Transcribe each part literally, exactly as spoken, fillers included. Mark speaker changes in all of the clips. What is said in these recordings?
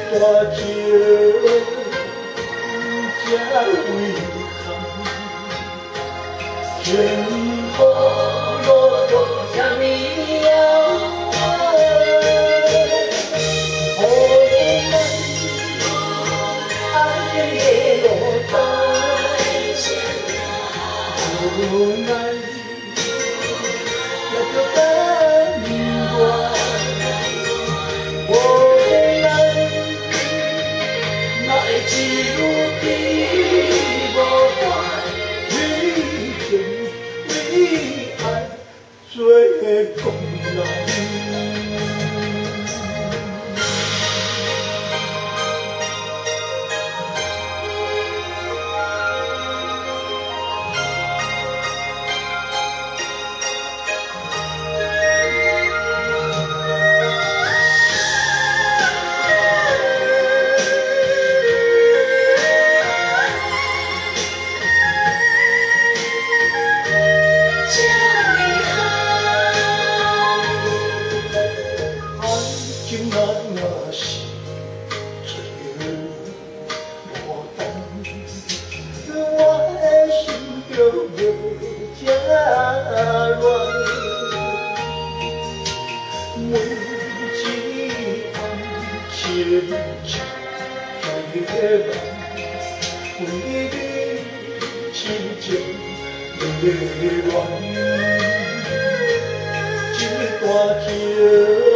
Speaker 1: 大桥，才为空。幸福路途这么遥远，无奈爱情的路途，无奈也着等我。 只有你无法为情为爱做工人。情若若是最无等，我的心就无这乱。每一暗深情最浓，为你深情迷恋，一大桥。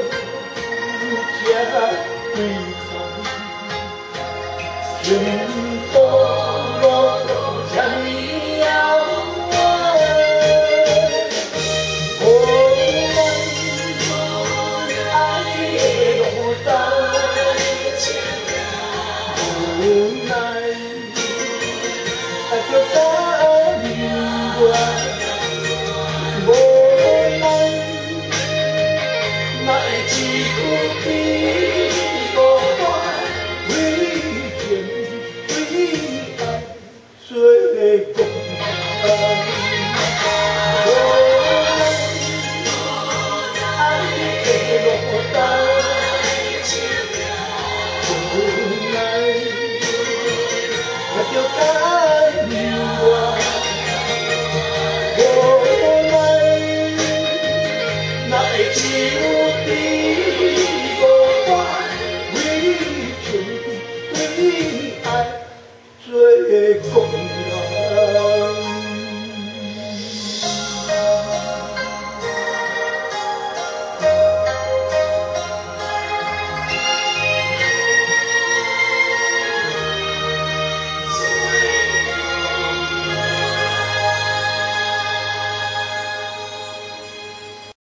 Speaker 1: 归航，幸福路途这么遥远，无奈爱的路途，无奈爱着等我，无奈，哪会只有你？